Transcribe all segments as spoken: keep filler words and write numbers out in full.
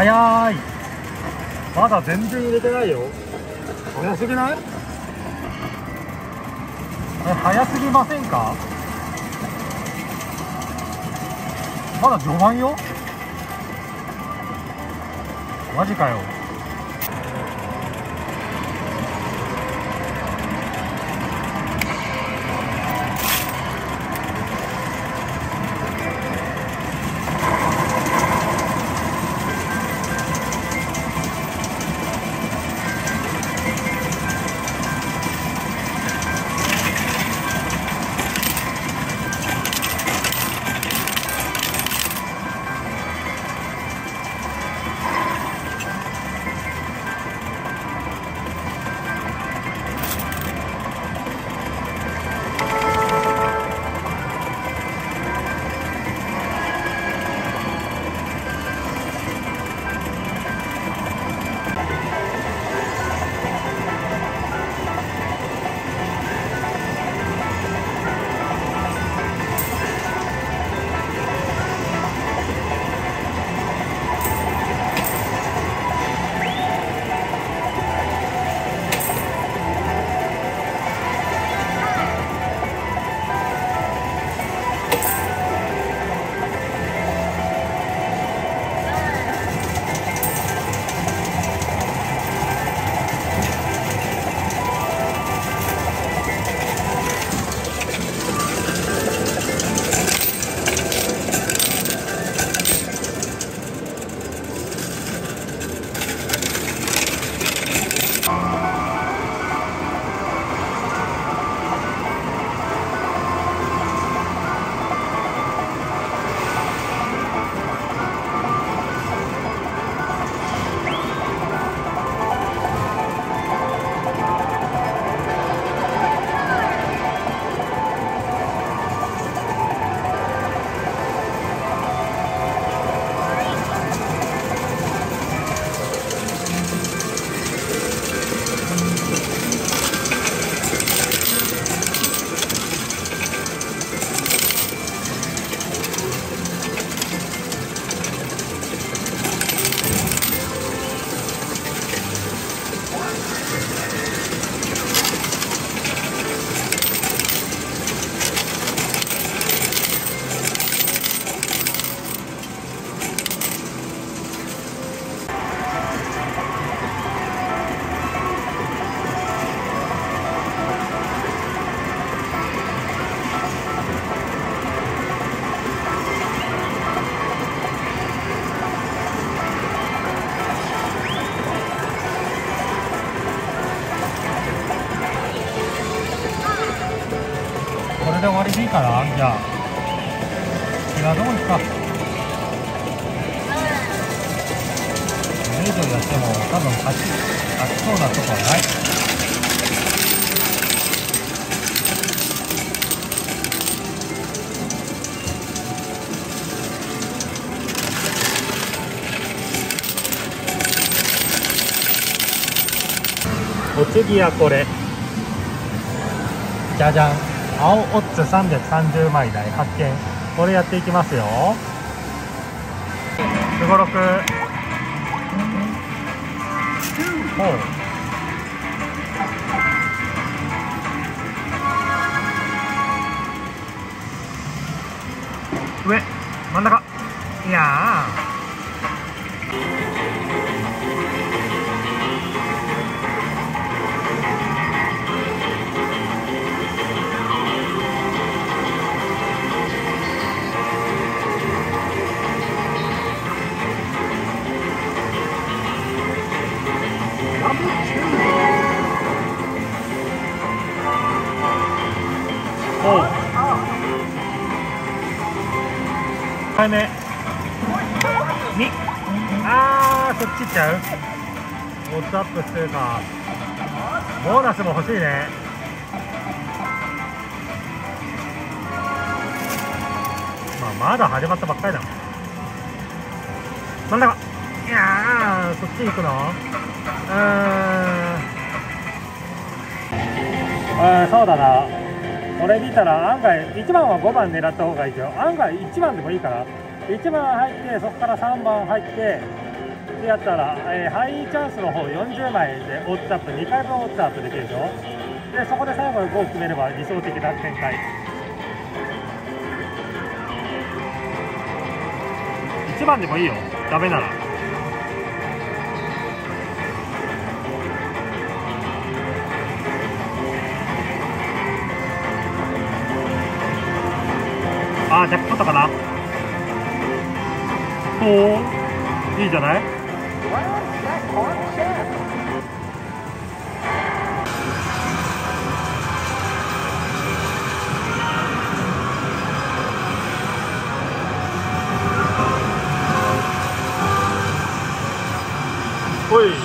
早い。まだ全然入れてないよ。早すぎない？え、早すぎませんか？まだ序盤よ。マジかよ。これで終わりでいいかな。じゃあ違うとこ行くか。これ以上やっても多分勝ち勝ちそうなとこはない。お次はこれじゃじゃん、青オッズさんびゃくさんじゅうまい台発見。これやっていきますよ。すごろくほう上真ん中、いやーいっかいめに、あーそっち行っちゃう。オッズアップしてるか。ボーナスも欲しいね。まあまだ始まったばっかりだもん。真ん中、いやーそっち行くの。うーんあーそうだな。これ見たら案外いちばんはごばん狙った方がいいよ。案外いちばんでもいいからいちばん入って、そこからさんばん入ってでやったら、えー、ハイチャンスの方よんじゅうまいでオッズアップにかいぶんオッズアップできるでしょ。でそこで最後にごを決めれば理想的な展開。いちばんでもいいよ、ダメなら。あー、ジャックポットかな。おお、いいじゃない。おい。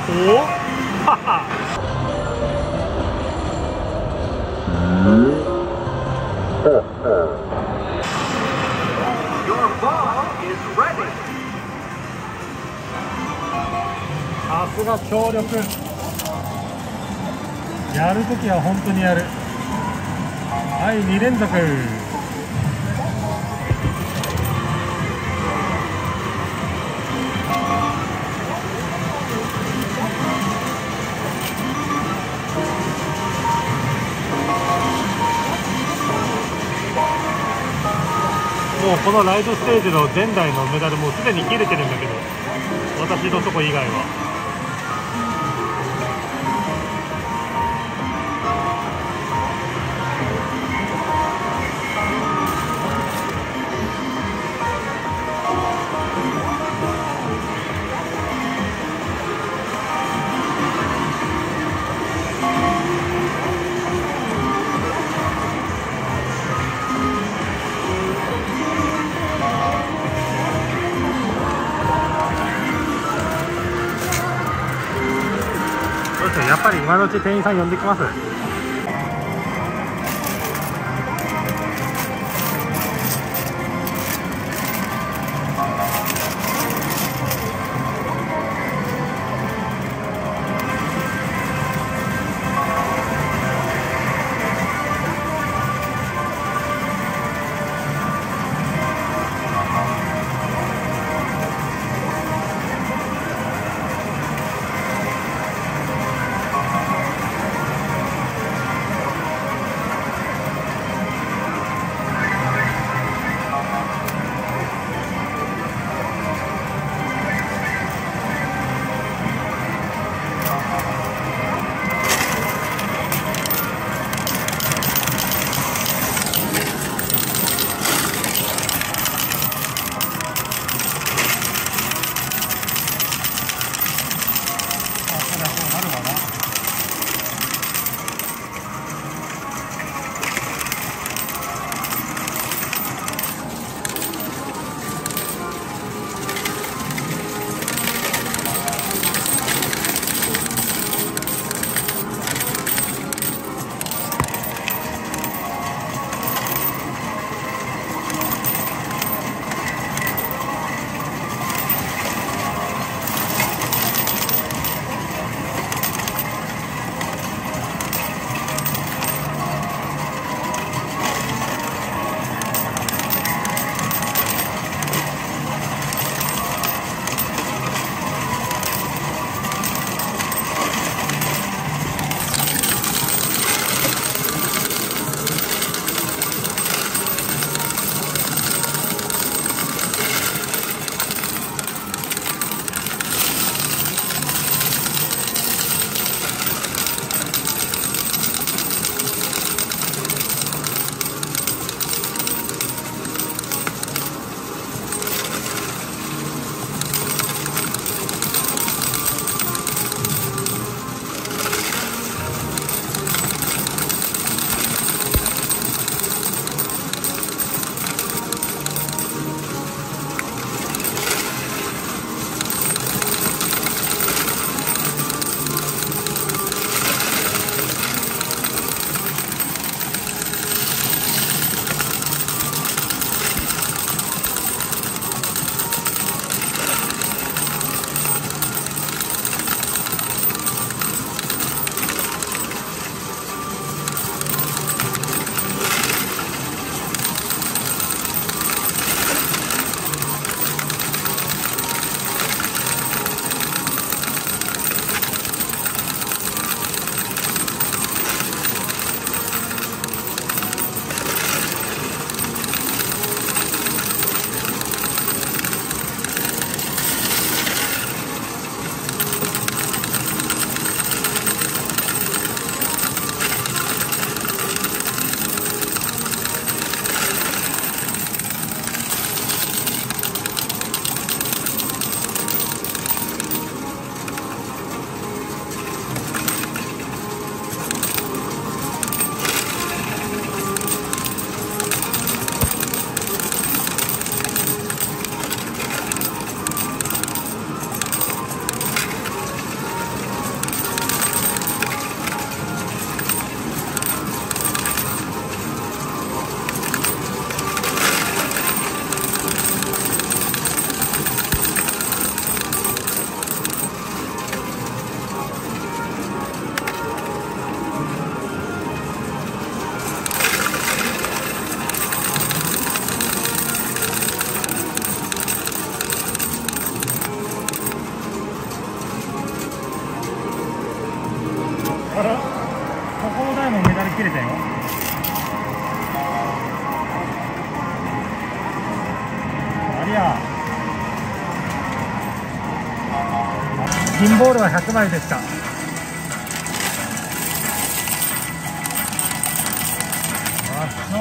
おおははさすが強力、やるときは本当にやる。はい、に連続。もうこのライドステージの前代のメダルもうすでに切れてるんだけど、私のとこ以外は。やっぱり今のうち店員さん呼んできます。 あら、ここの台もメダル切れたよ。ありゃ。銀ボールはひゃくまいでした。あ、そう。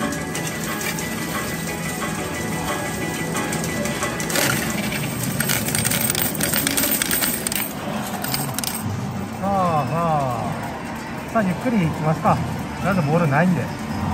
さあゆっくり行きますか。なんでボールないんで。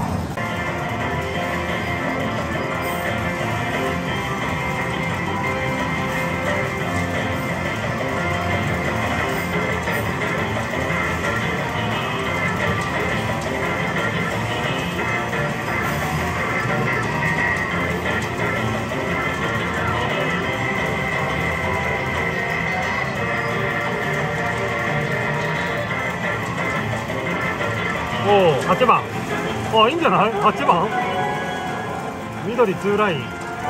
おお、はちばん。あ、いいんじゃない？ はち 番。緑ツーライン。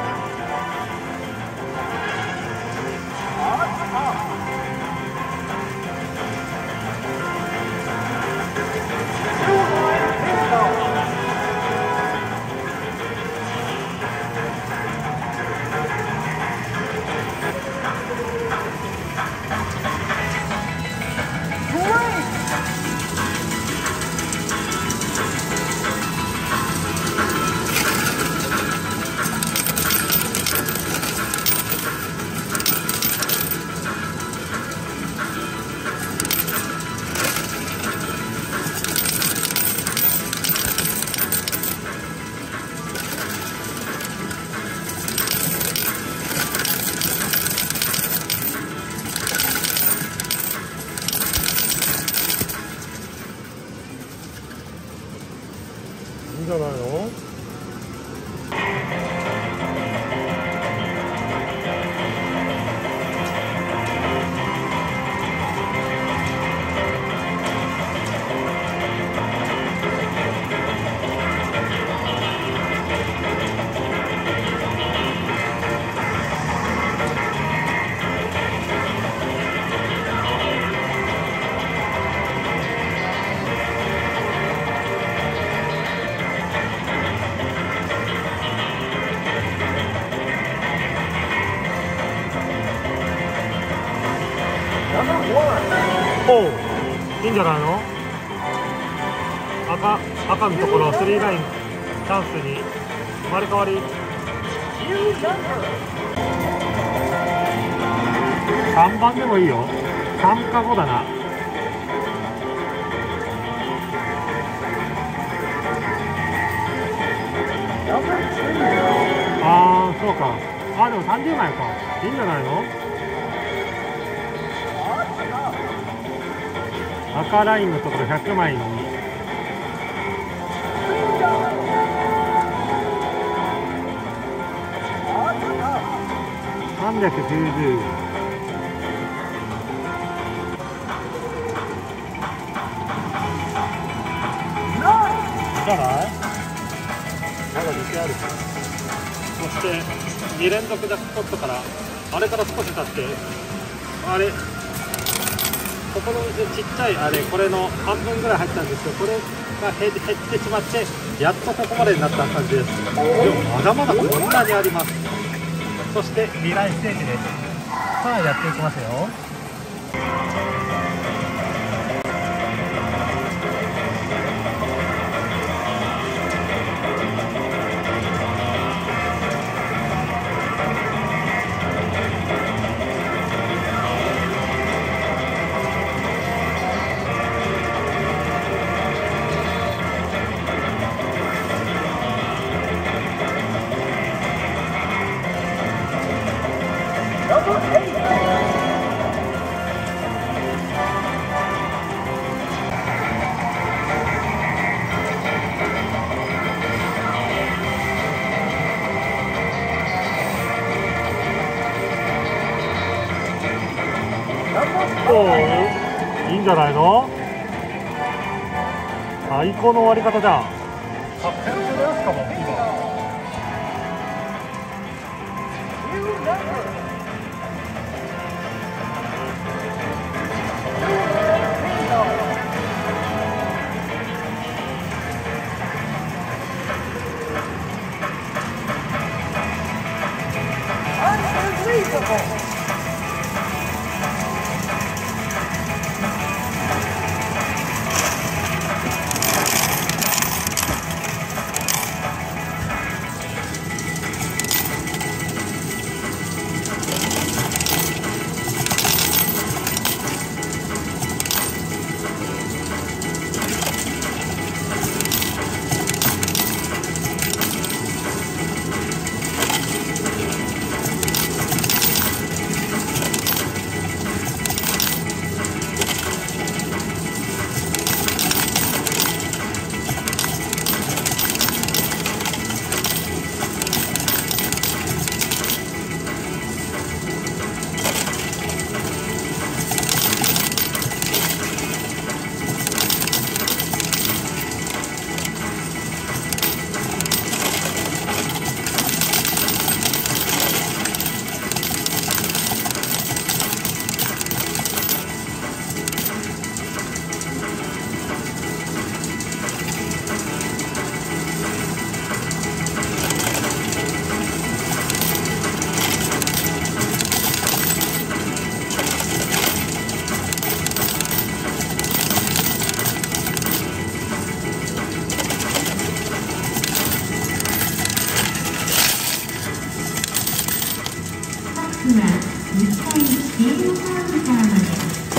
いいんじゃないの？おう、いいんじゃないの？赤、赤のところスリーラインチャンスに生まれ変わり。さんばんでもいいよ。さんかごだな。ああ、そうか。あ、でもさんじゅうまいか。いいんじゃないの？赤ラインのところひゃくまいにさんびゃくきゅうじゅう。いいじゃない？まだにけある。そしてに連続ジャックポットからあれから少し経ってあれここのちっちゃいあれこれの半分ぐらい入ったんですけど、これが減ってしまってやっとここまでになった感じです。でもまだまだこんなにあります。そして未来ステージです。さあやっていきますよ。おー、いいんじゃないの？最高の終わり方じゃん。カップルのやつかも今。 からまで。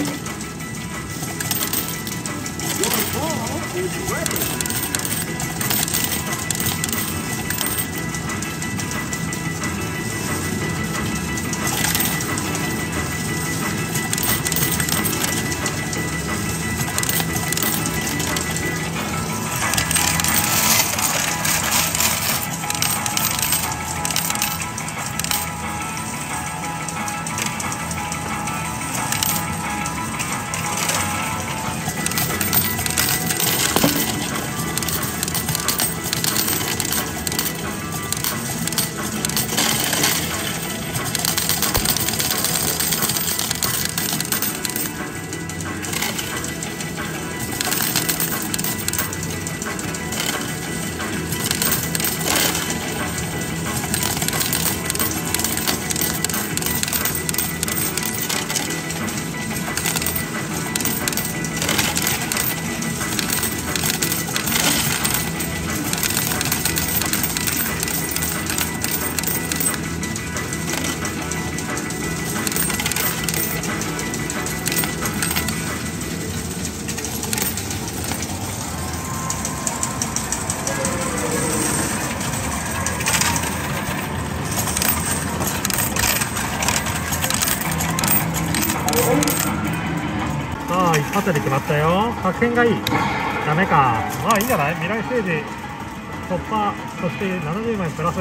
さあ一発で決まったよ。作戦がいい。ダメか。まあいいんじゃない。未来ステージ突破、そしてななじゅうまいプラス。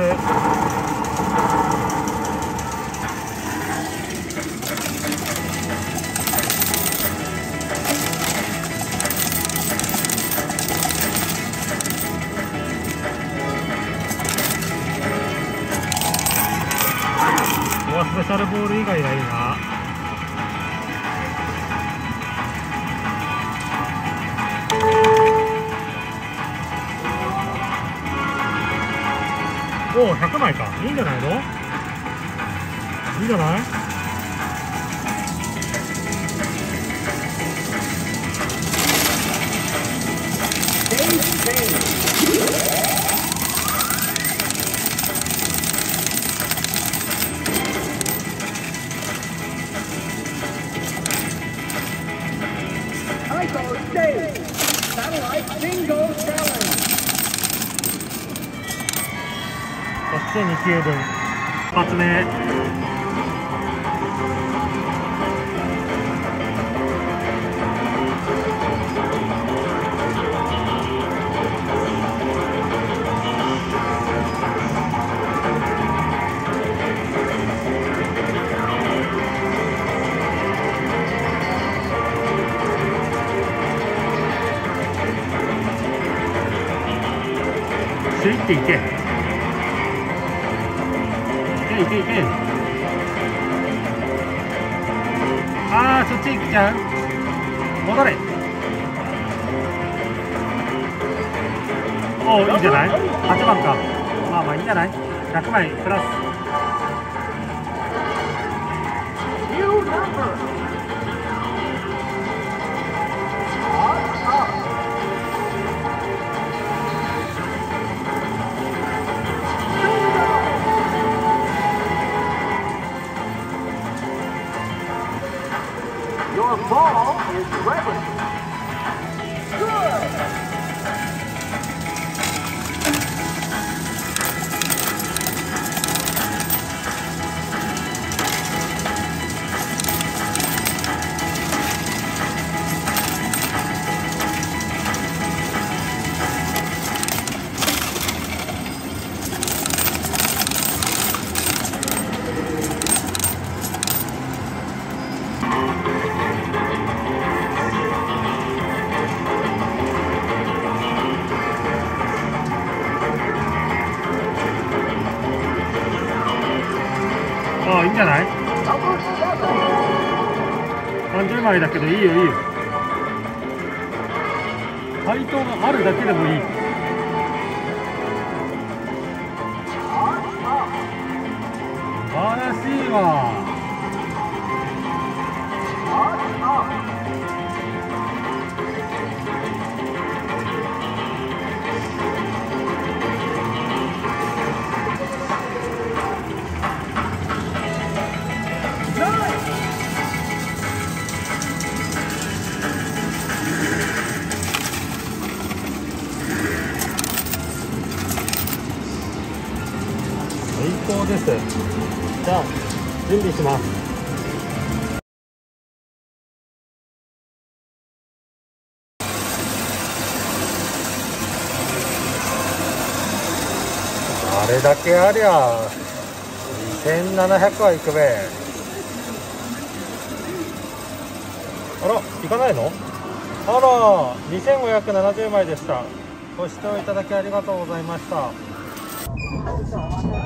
ここはスペシャルボール以外がいいな。おお、ひゃくまいか。いいんじゃないの。いいんじゃない。そしてに球分。一発目。いっていけ。いけいけいけ。ああ、そっち行っちゃう。戻れ。おお、いいんじゃない。はちばんか。まあまあいいんじゃない。ひゃくまいプラス。 Your ball is ready. Good. ああ、いいんじゃない。さんじゅうまいだけどいいよいいよ。配当があるだけでもいい。素晴らしいわ。 了です。じゃあ準備します。あれだけありゃにせんななひゃくはいくべ。あら、行かないの？あら、にせんごひゃくななじゅうまいでした。ご視聴いただきありがとうございました。